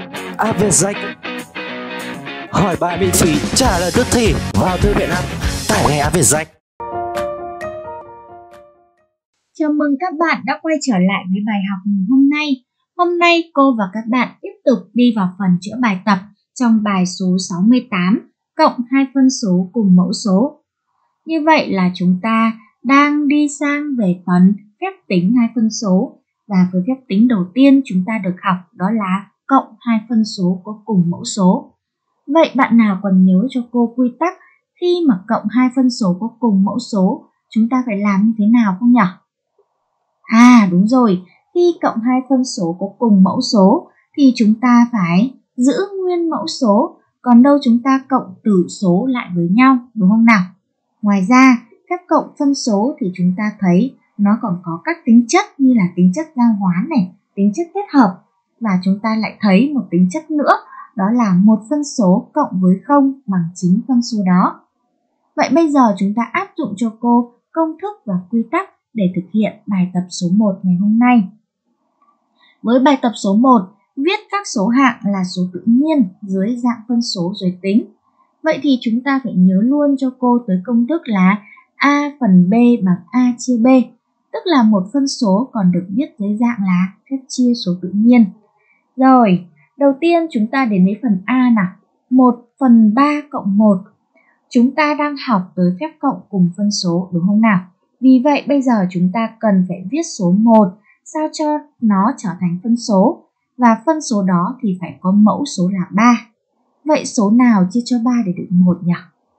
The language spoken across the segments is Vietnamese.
App Việt Danh. Hỏi bài miễn phí, trả lời tức thì. Vào thư viện app, tải ngay App Việt Danh. Chào mừng các bạn đã quay trở lại với bài học ngày hôm nay. Hôm nay cô và các bạn tiếp tục đi vào phần chữa bài tập trong bài số 68, cộng hai phân số cùng mẫu số. Như vậy là chúng ta đang đi sang về phần phép tính hai phân số. Và với phép tính đầu tiên chúng ta được học đó là cộng hai phân số có cùng mẫu số. Vậy bạn nào còn nhớ cho cô quy tắc khi mà cộng hai phân số có cùng mẫu số chúng ta phải làm như thế nào không nhỉ? Đúng rồi, khi cộng hai phân số có cùng mẫu số thì chúng ta phải giữ nguyên mẫu số, còn đâu chúng ta cộng tử số lại với nhau, đúng không nào? Ngoài ra, phép cộng phân số thì chúng ta thấy nó còn có các tính chất như là tính chất giao hoán này, tính chất kết hợp, và chúng ta lại thấy một tính chất nữa, đó là một phân số cộng với 0 bằng chính phân số đó. Vậy bây giờ chúng ta áp dụng cho cô công thức và quy tắc để thực hiện bài tập số 1 ngày hôm nay. Với bài tập số 1, viết các số hạng là số tự nhiên dưới dạng phân số rồi tính. Vậy thì chúng ta phải nhớ luôn cho cô tới công thức là A phần B bằng A chia B, tức là một phân số còn được viết dưới dạng là phép chia số tự nhiên. Rồi, đầu tiên chúng ta đến với phần A nào, 1 phần 3 cộng 1. Chúng ta đang học tới phép cộng cùng phân số, đúng không nào? Vì vậy bây giờ chúng ta cần phải viết số 1 sao cho nó trở thành phân số, và phân số đó thì phải có mẫu số là 3. Vậy số nào chia cho 3 để được 1 nhỉ?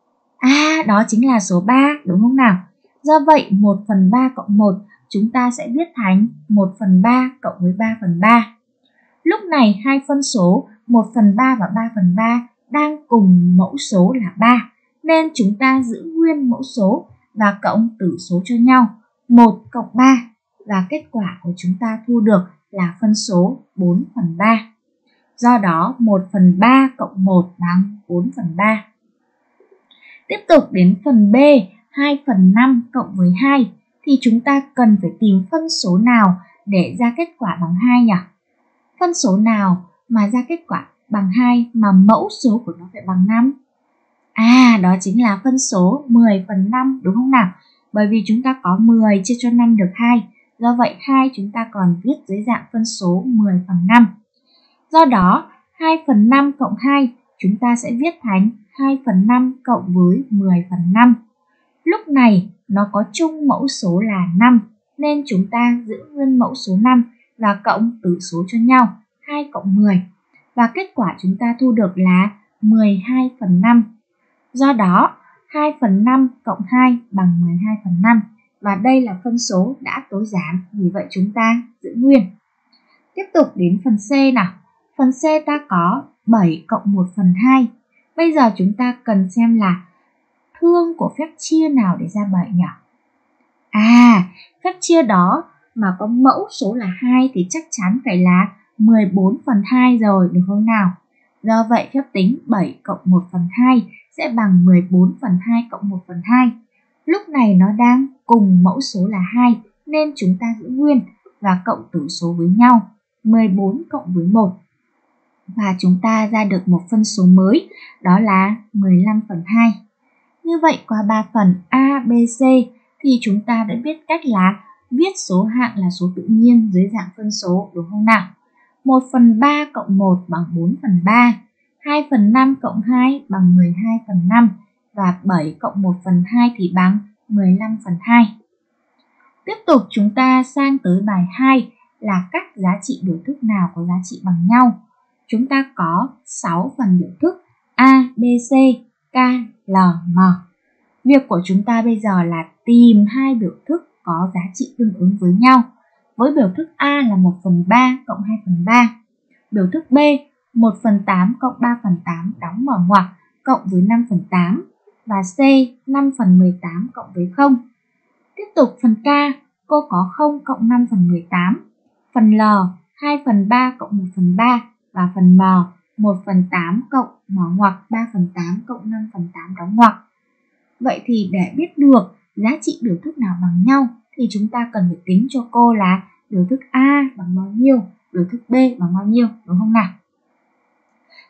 Đó chính là số 3, đúng không nào? Do vậy 1 phần 3 cộng 1 chúng ta sẽ viết thành 1 phần 3 cộng với 3 phần 3. Lúc này hai phân số 1 phần 3 và 3 phần 3 đang cùng mẫu số là 3, nên chúng ta giữ nguyên mẫu số và cộng tử số cho nhau 1 cộng 3, và kết quả của chúng ta thu được là phân số 4 phần 3. Do đó 1 phần 3 cộng 1 bằng 4 phần 3. Tiếp tục đến phần B, 2 phần 5 cộng với 2 thì chúng ta cần phải tìm phân số nào để ra kết quả bằng 2 nhỉ? Phân số nào mà ra kết quả bằng 2 mà mẫu số của nó phải bằng 5? Đó chính là phân số 10 phần 5, đúng không nào? Bởi vì chúng ta có 10 chia cho 5 được 2. Do vậy 2 chúng ta còn viết dưới dạng phân số 10 phần 5. Do đó 2 phần 5 cộng 2 chúng ta sẽ viết thành 2 phần 5 cộng với 10 phần 5. Lúc này nó có chung mẫu số là 5, nên chúng ta giữ nguyên mẫu số 5 và cộng tử số cho nhau 2 cộng 10. Và kết quả chúng ta thu được là 12 phần 5. Do đó 2 phần 5 cộng 2 bằng 12 phần 5. Và đây là phân số đã tối giản, vì vậy chúng ta giữ nguyên. Tiếp tục đến phần C nào. Phần C ta có 7 cộng 1 phần 2. Bây giờ chúng ta cần xem là thương của phép chia nào để ra 7 nhỉ? Phép chia đó mà có mẫu số là 2 thì chắc chắn phải là 14 phần 2 rồi, được không nào? Do vậy phép tính 7 cộng 1 phần 2 sẽ bằng 14 phần 2 cộng 1 phần 2. Lúc này nó đang cùng mẫu số là 2 nên chúng ta giữ nguyên và cộng tử số với nhau 14 cộng với 1. Và chúng ta ra được một phân số mới, đó là 15 phần 2. Như vậy qua 3 phần A, B, C thì chúng ta đã biết cách là viết số hạng là số tự nhiên dưới dạng phân số, đúng không nào? 1 phần 3 cộng 1 bằng 4 phần 3, 2 phần 5 cộng 2 bằng 12 phần 5, và 7 cộng 1 phần 2 thì bằng 15 phần 2. Tiếp tục chúng ta sang tới bài 2 là các giá trị biểu thức nào có giá trị bằng nhau. Chúng ta có 6 phần biểu thức A, B, C, K, L, M. Việc của chúng ta bây giờ là tìm hai biểu thức có giá trị tương ứng với nhau. Với biểu thức A là 1 phần 3 cộng 2 phần 3. Biểu thức B 1 phần 8 cộng 3 phần 8 đóng mở ngoặc cộng với 5 phần 8. Và C 5 phần 18 cộng với 0. Tiếp tục phần K, cô có 0 cộng 5 phần 18. Phần L 2 phần 3 cộng 1 phần 3. Và phần M 1 phần 8 cộng mở ngoặc 3 phần 8 cộng 5 phần 8 đóng ngoặc. Vậy thì để biết được giá trị biểu thức nào bằng nhau thì chúng ta cần phải tính cho cô là biểu thức A bằng bao nhiêu, biểu thức B bằng bao nhiêu, đúng không nào?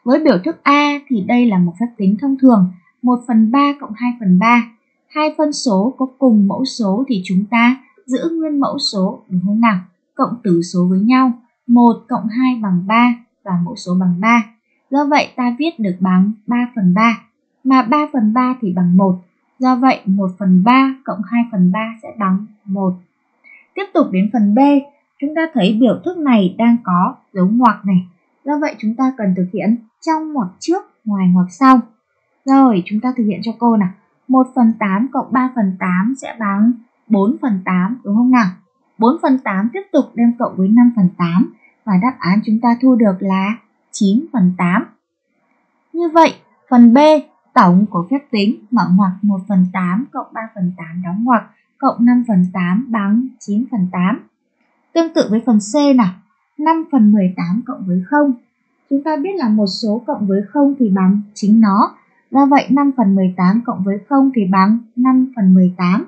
Với biểu thức A thì đây là một phép tính thông thường, 1/3 cộng 2/3. Hai phân số có cùng mẫu số thì chúng ta giữ nguyên mẫu số, đúng không nào? Cộng tử số với nhau, 1 cộng 2 bằng 3 và mẫu số bằng 3. Do vậy ta viết được bằng 3/3, mà 3/3 thì bằng 1. Do vậy 1/3 cộng 2/3 sẽ bằng 1. Tiếp tục đến phần B, chúng ta thấy biểu thức này đang có dấu ngoặc này. Do vậy chúng ta cần thực hiện trong ngoặc trước, ngoài ngoặc sau. Rồi chúng ta thực hiện cho cô nào. 1/8 cộng 3/8 sẽ bằng 4/8, đúng không nào? 4/8 tiếp tục đem cộng với 5/8 và đáp án chúng ta thu được là 9/8. Như vậy, phần B, tổng của phép tính mở ngoặc 1/8 cộng 3/8 đóng ngoặc cộng 5/8 bằng 9/8. Tương tự với phần C nào, 5/18 cộng với 0. Chúng ta biết là một số cộng với 0 thì bằng chính nó. Do vậy 5/18 cộng với 0 thì bằng 5/18.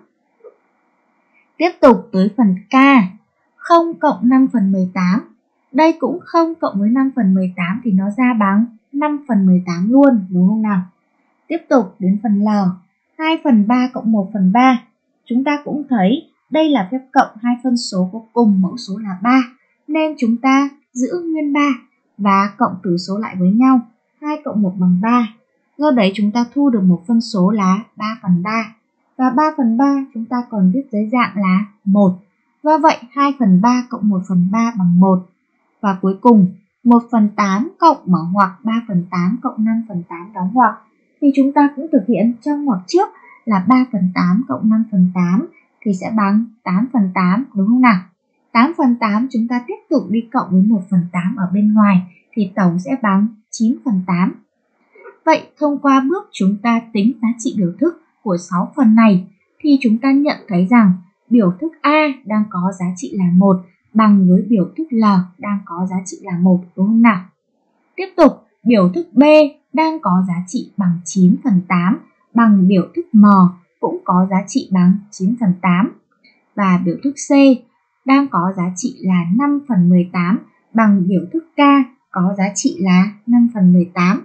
Tiếp tục tới phần K, 0 cộng 5/18. Đây cũng 0 cộng với 5/18 thì nó ra bằng 5/18 luôn, đúng không nào? Tiếp tục đến phần L, 2/3 cộng 1/3. Chúng ta cũng thấy đây là phép cộng hai phân số có cùng mẫu số là 3, nên chúng ta giữ nguyên 3 và cộng tử số lại với nhau, 2 cộng 1 bằng 3. Do đấy chúng ta thu được một phân số là 3/3. Và 3/3 chúng ta còn viết dưới dạng là 1. Do vậy 2/3 cộng 1/3 bằng 1. Và cuối cùng 1/8 cộng mở ngoặc 3/8 cộng 5/8 đóng ngoặc. Thì chúng ta cũng thực hiện trong ngoặc trước là 3/8 cộng 5/8 thì sẽ bằng 8/8, đúng không nào? 8/8 chúng ta tiếp tục đi cộng với 1/8 ở bên ngoài thì tổng sẽ bằng 9/8. Vậy thông qua bước chúng ta tính giá trị biểu thức của 6 phần này thì chúng ta nhận thấy rằng biểu thức A đang có giá trị là 1 bằng với biểu thức L đang có giá trị là 1, đúng không nào? Tiếp tục, biểu thức B đang có giá trị bằng 9/8 bằng biểu thức M cũng có giá trị bằng 9/8. Và biểu thức C đang có giá trị là 5/18 bằng biểu thức K có giá trị là 5/18.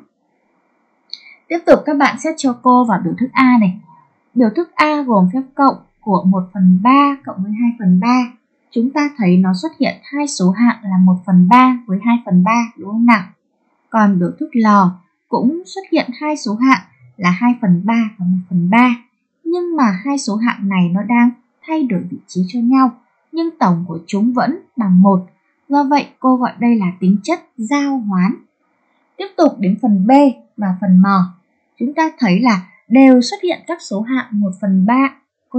Tiếp tục các bạn xét cho cô vào biểu thức A này. Biểu thức A gồm phép cộng của 1/3 cộng với 2/3. Chúng ta thấy nó xuất hiện hai số hạng là 1/3 với 2/3, đúng không nào? Còn biểu thức L cũng xuất hiện hai số hạng là 2/3 và 1/3. Nhưng mà hai số hạng này nó đang thay đổi vị trí cho nhau, nhưng tổng của chúng vẫn bằng 1. Do vậy cô gọi đây là tính chất giao hoán. Tiếp tục đến phần B và phần M. Chúng ta thấy là đều xuất hiện các số hạng 1/3,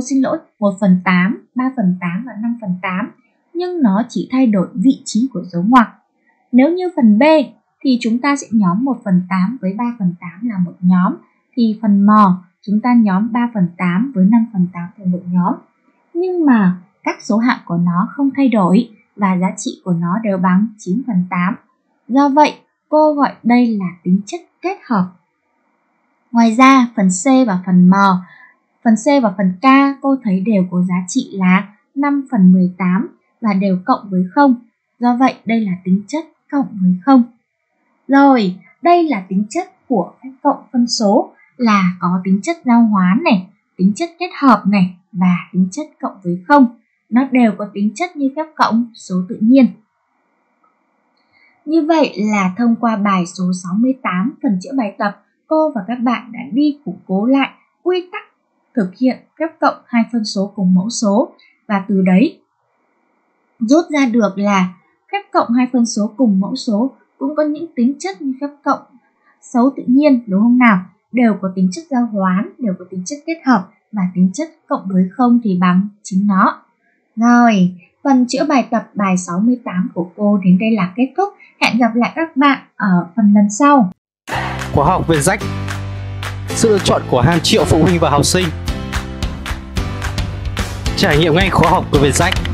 1/8, 3/8 và 5/8, nhưng nó chỉ thay đổi vị trí của dấu ngoặc. Nếu như phần B thì chúng ta sẽ nhóm 1/8 với 3/8 là một nhóm, thì phần M chúng ta nhóm 3/8 với 5/8 thành một nhóm. Nhưng mà các số hạng của nó không thay đổi và giá trị của nó đều bằng 9/8. Do vậy, cô gọi đây là tính chất kết hợp. Ngoài ra, phần C và phần phần K cô thấy đều có giá trị là 5/18 và đều cộng với 0. Do vậy, đây là tính chất cộng với 0. Rồi, đây là tính chất của phép cộng phân số là có tính chất giao hoán này, tính chất kết hợp này và tính chất cộng với 0. Nó đều có tính chất như phép cộng số tự nhiên. Như vậy là thông qua bài số 68 phần chữa bài tập, cô và các bạn đã đi củng cố lại quy tắc thực hiện phép cộng hai phân số cùng mẫu số, và từ đấy rút ra được là phép cộng hai phân số cùng mẫu số cũng có những tính chất như phép cộng số tự nhiên, đúng không nào? Đều có tính chất giao hoán, đều có tính chất kết hợp, và tính chất cộng với 0 thì bằng chính nó. Rồi, phần chữa bài tập bài 68 của cô đến đây là kết thúc. Hẹn gặp lại các bạn ở phần lần sau. Khóa học Vietjet, sự lựa chọn của hàng triệu phụ huynh và học sinh. Trải nghiệm ngay khóa học của Vietjet.